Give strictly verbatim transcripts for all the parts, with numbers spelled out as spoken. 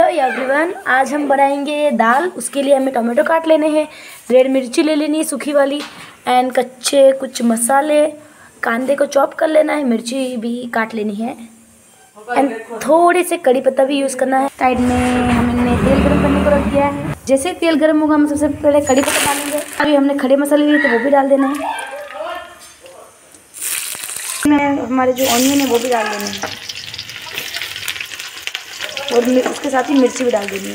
Everyone, आज हम बनाएंगे दाल। उसके लिए हमें टमाटो काट लेने हैं, रेड मिर्ची ले लेनी है सूखी वाली, एंड कच्चे कुछ मसाले, कांदे को चॉप कर लेना है, मिर्ची भी काट लेनी है, एंड थोड़े से कड़ी पत्ता भी यूज़ करना है। साइड में हमने तेल गर्म करने को रख दिया है। जैसे तेल गर्म होगा हम सबसे पहले कड़ी पत्ता डालेंगे। अभी हमने खड़े मसाले लिए तो वो भी डाल देना है। हमारे जो ऑनियन है वो भी डाल देने हैं, और उसके साथ ही मिर्ची भी डाल देनी है।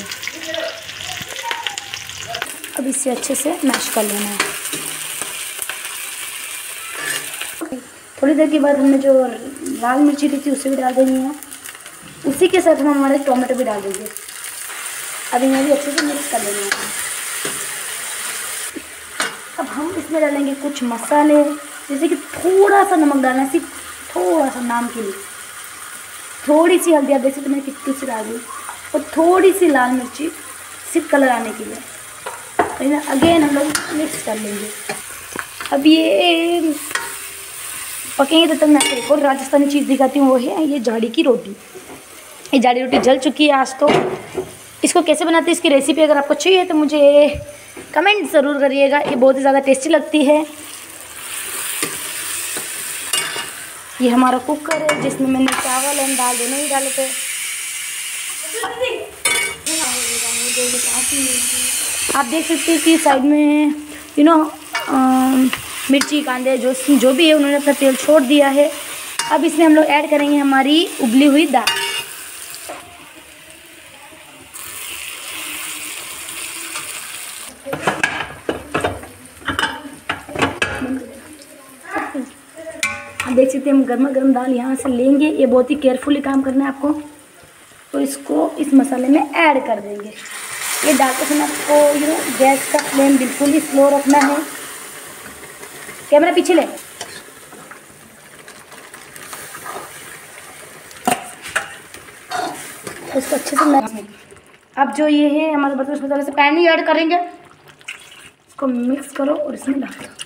अब इसे अच्छे से मैश कर लेना है। थोड़ी देर के बाद हमने जो लाल मिर्ची ली थी उसे भी डाल देनी है। उसी के साथ हम हमारे टमाटो भी डाल देंगे। अब इन्हें भी अच्छे से मिक्स कर लेना है। अब हम इसमें डालेंगे कुछ मसाले, जैसे कि थोड़ा सा नमक डालना है, सिर्फ थोड़ा सा नाम के लिए। थोड़ी सी हल्दी, आप देख सकते मैंने कितनी सी डाल दी, और थोड़ी सी लाल मिर्ची सिर्फ कलर आने के लिए। अगेन हम लोग मिक्स कर लेंगे। अब ये पकेंगे तब तक मैं एक और राजस्थानी चीज़ दिखाती हूँ, वो है ये जाड़ी की रोटी। ये जाड़ी रोटी जल चुकी है आज तो। इसको कैसे बनाते हैं, इसकी रेसिपी अगर आपको चाहिए तो मुझे कमेंट ज़रूर करिएगा। ये बहुत ही ज़्यादा टेस्टी लगती है। ये हमारा कुकर है जिसमें मैंने चावल एंड दाल दोनों ही डाले थे। आप देख सकते हैं कि साइड में यू नो मिर्ची, कांदे जो जो भी है उन्होंने अपना तेल छोड़ दिया है। अब इसमें हम लोग ऐड करेंगे हमारी उबली हुई दाल। आप देख सकते हैं हम गर्मा गर्म दाल यहाँ से लेंगे। ये बहुत ही केयरफुली काम करना है आपको। तो इसको इस मसाले में ऐड कर देंगे। ये डालते समय आपको यू नो गैस का फ्लेम बिल्कुल ही स्लो रखना है। कैमरा पीछे ले। इसको अच्छे से मिक्स। अब जो ये है हमारे बर्तन, उसमें थोड़े से पानी ऐड करेंगे। इसको मिक्स करो और इसमें डाल दो।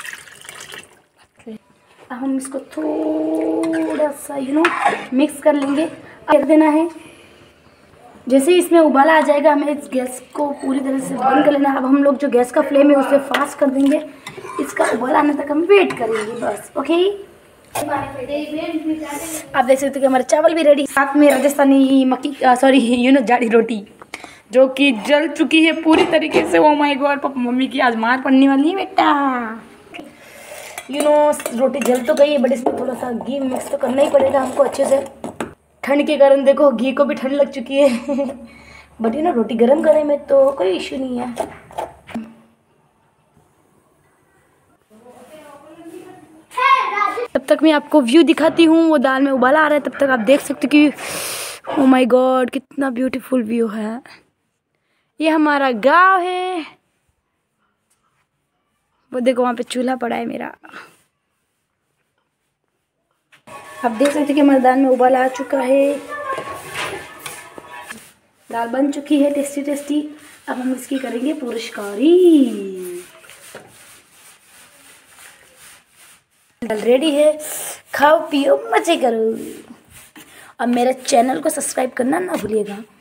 अब हम इसको थोड़ा सा यू नो मिक्स कर लेंगे। रख देना है। जैसे ही इसमें उबाला आ जाएगा हमें इस गैस को पूरी तरह से बंद कर लेना है। अब हम लोग जो गैस का फ्लेम है उसे फास्ट कर देंगे। इसका उबाला आने तक हम वेट करेंगे बस। ओके, आप देख सकते हैं कि हमारे चावल भी रेडी। साथ में राजस्थानी मक्की सॉरी यू नो जाड़ी रोटी जो कि जल चुकी है पूरी तरीके से। ओ माय गॉड, पापा मम्मी की आज मार पड़ने वाली है बेटा। यू नो रोटी जल तो गई है, बट इसमें थोड़ा सा घी मिक्स तो करना ही पड़ेगा हमको अच्छे से। ठंड के कारण देखो घी को भी ठंड लग चुकी है। बट यू नो रोटी गर्म करने में तो कोई इशू नहीं है। तब तक मैं आपको व्यू दिखाती हूँ। वो दाल में उबाला आ रहा है, तब तक आप देख सकते हो कि ओ माय गॉड कितना ब्यूटीफुल व्यू है। ये हमारा गांव है। वो देखो वहाँ पे चूल्हा पड़ा है मेरा। आप देख सकते हैं कि हमारे दाल में उबाला आ चुका है। दाल बन चुकी है टेस्टी टेस्टी। अब हम इसकी करेंगे पुरस्कारी। दाल रेडी है, खाओ पियो मजे करो। अब मेरे चैनल को सब्सक्राइब करना ना भूलिएगा।